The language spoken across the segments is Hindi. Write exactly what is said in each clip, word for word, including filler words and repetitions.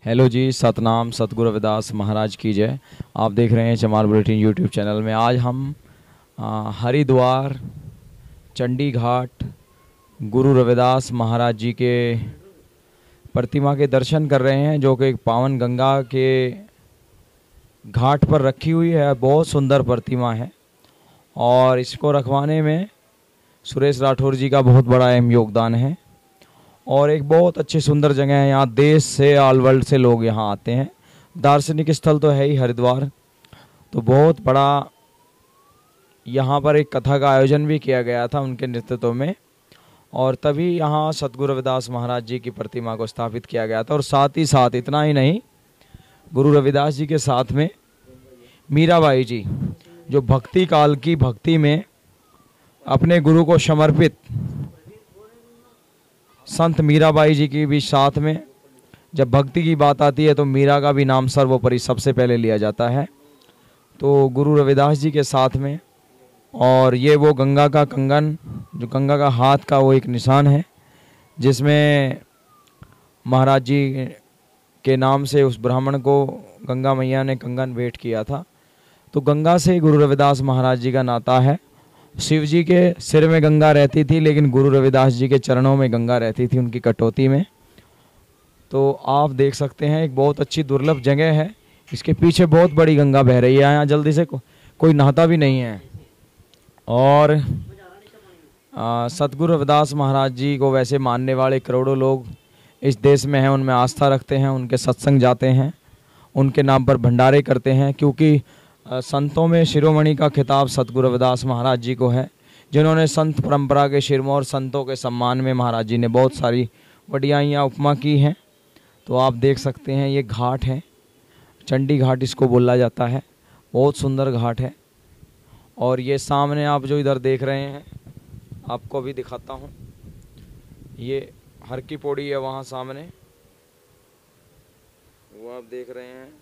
हेलो जी, सतनाम सतगुरु रविदास महाराज की जय। आप देख रहे हैं चमार बुलेटिन यूट्यूब चैनल में। आज हम आ, हरिद्वार चंडी घाट गुरु रविदास महाराज जी के प्रतिमा के दर्शन कर रहे हैं, जो कि एक पावन गंगा के घाट पर रखी हुई है। बहुत सुंदर प्रतिमा है और इसको रखवाने में सुरेश राठौर जी का बहुत बड़ा अहम योगदान है। और एक बहुत अच्छी सुंदर जगह है, यहाँ देश से ऑल वर्ल्ड से लोग यहाँ आते हैं। दार्शनिक स्थल तो है ही हरिद्वार, तो बहुत बड़ा यहाँ पर एक कथा का आयोजन भी किया गया था उनके नेतृत्व में, और तभी यहाँ सतगुरु रविदास महाराज जी की प्रतिमा को स्थापित किया गया था। और साथ ही साथ इतना ही नहीं, गुरु रविदास जी के साथ में मीराबाई जी, जो भक्ति काल की भक्ति में अपने गुरु को समर्पित संत मीराबाई जी की भी साथ में, जब भक्ति की बात आती है तो मीरा का भी नाम सर्वोपरि सबसे पहले लिया जाता है। तो गुरु रविदास जी के साथ में, और ये वो गंगा का कंगन, जो गंगा का हाथ का वो एक निशान है, जिसमें महाराज जी के नाम से उस ब्राह्मण को गंगा मैया ने कंगन भेंट किया था। तो गंगा से गुरु रविदास महाराज जी का नाता है। शिव जी के सिर में गंगा रहती थी, लेकिन गुरु रविदास जी के चरणों में गंगा रहती थी, उनकी कटौती में। तो आप देख सकते हैं, एक बहुत अच्छी दुर्लभ जगह है। इसके पीछे बहुत बड़ी गंगा बह रही है, यहाँ जल्दी से को, कोई नहाता भी नहीं है। और सतगुरु रविदास महाराज जी को वैसे मानने वाले करोड़ों लोग इस देश में हैं, उनमें आस्था रखते हैं, उनके सत्संग जाते हैं, उनके नाम पर भंडारे करते हैं। क्योंकि संतों में शिरोमणि का खिताब सतगुरु रविदास महाराज जी को है, जिन्होंने संत परंपरा के शिरमौर संतों के सम्मान में महाराज जी ने बहुत सारी वडियाइयाँ उपमा की हैं। तो आप देख सकते हैं, ये घाट है, चंडी घाट इसको बोला जाता है। बहुत सुंदर घाट है। और ये सामने आप जो इधर देख रहे हैं, आपको भी दिखाता हूँ, ये हर की पौड़ी है वहाँ सामने, वो आप देख रहे हैं,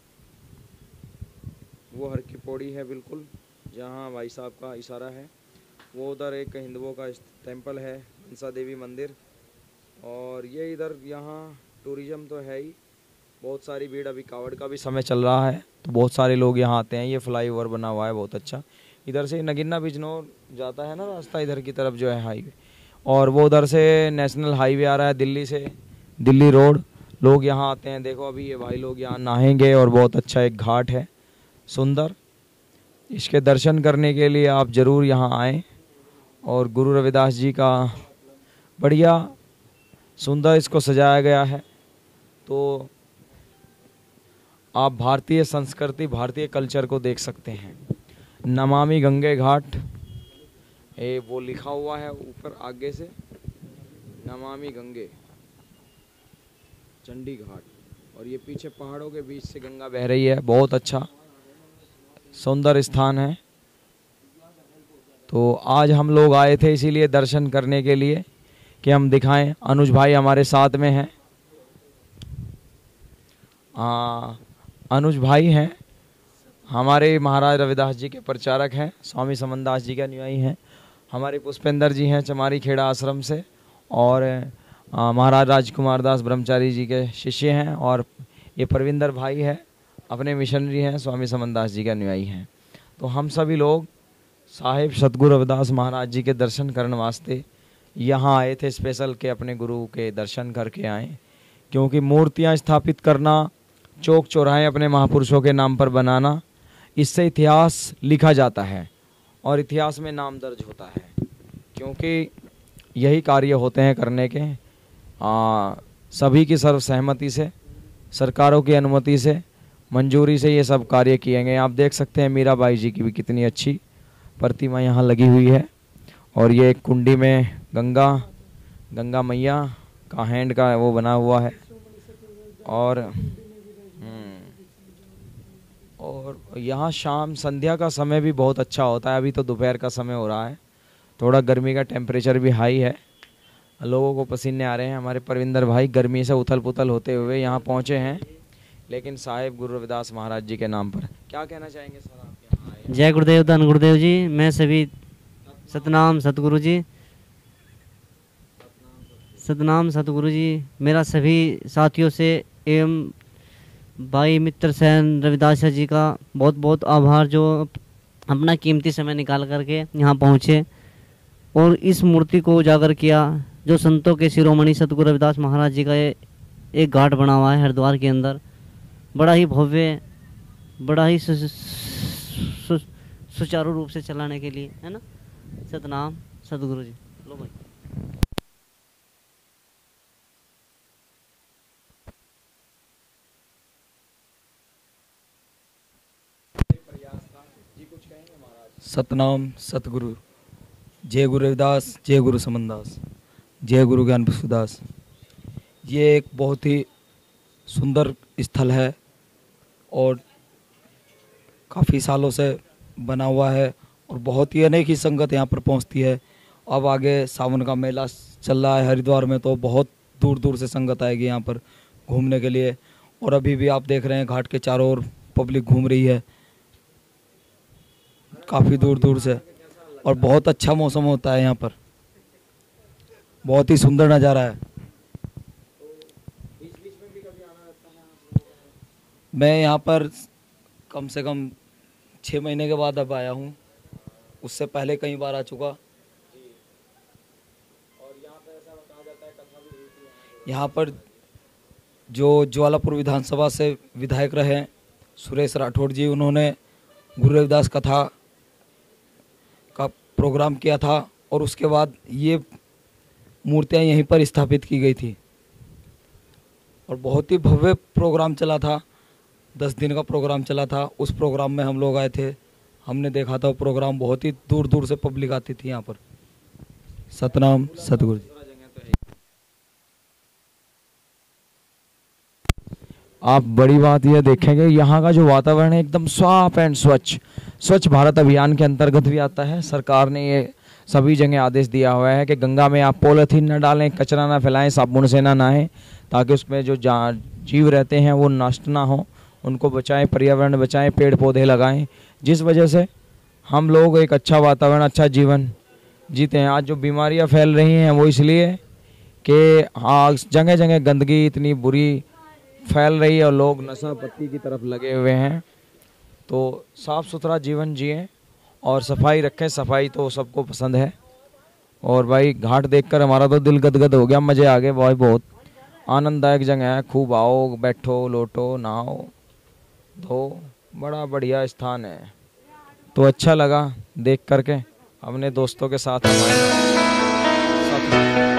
वो हर की पौड़ी है बिल्कुल, जहाँ भाई साहब का इशारा है। वो उधर एक हिंदुओं का टेंपल है, मनसा देवी मंदिर। और ये इधर यहाँ टूरिज़्म तो है ही, बहुत सारी भीड़, अभी कावड़ का भी समय चल रहा है तो बहुत सारे लोग यहाँ आते हैं। ये फ्लाईओवर बना हुआ है बहुत अच्छा, इधर से नगिन्ना बिजनौर जाता है ना रास्ता, इधर की तरफ जो है हाईवे, और वो उधर से नेशनल हाईवे आ रहा है दिल्ली से, दिल्ली रोड। लोग यहाँ आते हैं। देखो अभी ये भाई लोग यहाँ नहाएंगे, और बहुत अच्छा एक घाट है सुंदर। इसके दर्शन करने के लिए आप ज़रूर यहाँ आएँ। और गुरु रविदास जी का बढ़िया सुंदर इसको सजाया गया है। तो आप भारतीय संस्कृति, भारतीय कल्चर को देख सकते हैं। नमामि गंगे घाट, ये वो लिखा हुआ है ऊपर आगे से, नमामि गंगे चंडी घाट। और ये पीछे पहाड़ों के बीच से गंगा बह रही है। बहुत अच्छा सुंदर स्थान है। तो आज हम लोग आए थे इसीलिए दर्शन करने के लिए, कि हम दिखाएं। अनुज भाई हमारे साथ में हैं, अनुज भाई हैं, हमारे महाराज रविदास जी के प्रचारक हैं, स्वामी समनदास जी के अनुयायी हैं। हमारे पुष्पेंद्र जी हैं चमारी खेड़ा आश्रम से, और महाराज राजकुमार दास ब्रह्मचारी जी के शिष्य हैं। और ये परविंदर भाई है, अपने मिशनरी हैं, स्वामी समनदास जी के अनुयायी हैं। तो हम सभी लोग साहिब सतगुरु रविदास महाराज जी के दर्शन करने वास्ते यहाँ आए थे, स्पेशल के अपने गुरु के दर्शन करके आए। क्योंकि मूर्तियाँ स्थापित करना, चौक चौराहे अपने महापुरुषों के नाम पर बनाना, इससे इतिहास लिखा जाता है और इतिहास में नाम दर्ज होता है। क्योंकि यही कार्य होते हैं करने के, आ, सभी की सर्व सहमति से, सरकारों की अनुमति से, मंजूरी से ये सब कार्य किए गए। आप देख सकते हैं मीराबाई जी की भी कितनी अच्छी प्रतिमा यहाँ लगी हुई है। और ये एक कुंडी में गंगा गंगा मैया का हैंड का वो बना हुआ है। और और यहाँ शाम संध्या का समय भी बहुत अच्छा होता है। अभी तो दोपहर का समय हो रहा है, थोड़ा गर्मी का टेम्परेचर भी हाई है, लोगों को पसीने आ रहे हैं। हमारे परविंदर भाई गर्मी से उथल पुथल होते हुए यहाँ पहुँचे हैं, लेकिन साहिब गुरु रविदास महाराज जी के नाम पर क्या कहना चाहेंगे सर आप यहाँ आए? जय गुरुदेव, धन गुरुदेव जी। मैं सभी सतनाम सतगुरु जी, सतनाम सतगुरु जी। मेरा सभी साथियों से एवं भाई मित्र सेन रविदास जी का बहुत बहुत आभार, जो अपना कीमती समय निकाल करके यहाँ पहुँचे और इस मूर्ति को उजागर किया। जो संतों के शिरोमणि सतगुरु रविदास महाराज जी का ये एक घाट बना हुआ है हरिद्वार के अंदर, बड़ा ही भव्य, बड़ा ही सु, सु, सुचारू रूप से चलाने के लिए, है ना। सतनाम सतगुरु जी। लो भाई। सतनाम सतगुरु। जय गुरु रविदास, जय गुरु समनदास, जय गुरु ज्ञान प्रसूदास। ये एक बहुत ही सुंदर स्थल है और काफ़ी सालों से बना हुआ है और बहुत ही अनेक ही संगत यहाँ पर पहुँचती है। अब आगे सावन का मेला चल रहा है हरिद्वार में, तो बहुत दूर दूर से संगत आएगी यहाँ पर घूमने के लिए। और अभी भी आप देख रहे हैं घाट के चारों ओर पब्लिक घूम रही है काफ़ी दूर दूर से, और बहुत अच्छा मौसम होता है यहाँ पर, बहुत ही सुंदर नज़ारा है। मैं यहाँ पर कम से कम छः महीने के बाद अब आया हूँ, उससे पहले कई बार आ चुका। यहाँ पर जो ज्वालापुर विधानसभा से विधायक रहे सुरेश राठौड़ जी, उन्होंने गुरु रविदास कथा का प्रोग्राम किया था और उसके बाद ये मूर्तियाँ यहीं पर स्थापित की गई थी और बहुत ही भव्य प्रोग्राम चला था। दस दिन का प्रोग्राम चला था। उस प्रोग्राम में हम लोग आए थे, हमने देखा था वो प्रोग्राम, बहुत ही दूर दूर से पब्लिक आती थी यहाँ पर। सतनाम सतगुरु जी। आप बड़ी बात यह देखेंगे यहाँ का जो वातावरण है एकदम साफ एंड स्वच्छ। स्वच्छ भारत अभियान के अंतर्गत भी आता है। सरकार ने ये सभी जगह आदेश दिया हुआ है कि गंगा में आप पॉलीथीन न डालें, कचरा ना फैलाएं, साबुन से ना नहाएं, ताकि उसमें जो जीव रहते हैं वो नष्ट ना हो, उनको बचाएं, पर्यावरण बचाएं, पेड़ पौधे लगाएं, जिस वजह से हम लोग एक अच्छा वातावरण, अच्छा जीवन जीते हैं। आज जो बीमारियां फैल रही हैं वो इसलिए कि हाँ जगह जगह गंदगी इतनी बुरी फैल रही है और लोग नशा पत्ती की तरफ लगे हुए हैं। तो साफ़ सुथरा जीवन जिएं और सफाई रखें। सफाई तो सबको पसंद है। और भाई घाट देखकर हमारा तो दिल गदगद हो गया, मज़े आ गए भाई, बहुत आनंददायक जगह है। खूब आओ, बैठो, लोटो, नहाओ, धो, बड़ा बढ़िया स्थान है। तो अच्छा लगा देख करके, अपने दोस्तों के साथ हमारे साथ